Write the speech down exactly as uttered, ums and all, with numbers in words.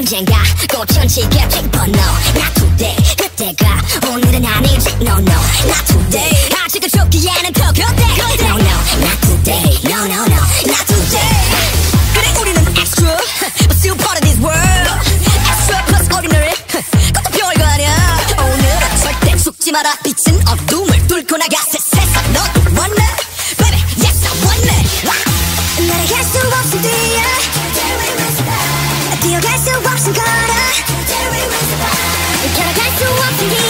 언젠가 꽃은 지게 피버 no not today 그때가 오늘은 아니지 no no not today 아직은 죽기에는 더 그때 no no not today no no no not today 그래 우리는 extra but still part of this world extra plus ordinary 그것도 별거 아니야 오늘은 절대 죽지 마라 빛은 어둠을 뚫고 나가 새 세상 너도 원해 baby yes I want it 날아갈 수 없을 뒤에 뛰어갈 수 없을 거라 걸어갈 수 없을 길